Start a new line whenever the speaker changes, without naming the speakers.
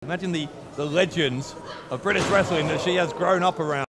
Imagine the legends of British wrestling that she has grown up around.